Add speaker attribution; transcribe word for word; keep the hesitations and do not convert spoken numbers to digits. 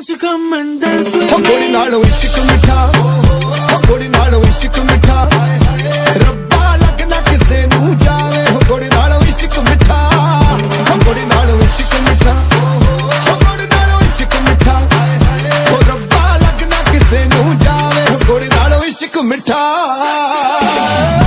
Speaker 1: won't you come and dance with me?
Speaker 2: हो गोरी नाल इश्क मिठा, हो गोरी नाल इश्क मिठा, रब्बा लगना किसे नू जावे। हो गोरी नाल इश्क मिठा, हो गोरी नाल इश्क मिठा, हो गोरी नाल इश्क मिठा, हो रब्बा लगना किसे नू जावे। हो गोरी नाल इश्क मिठा।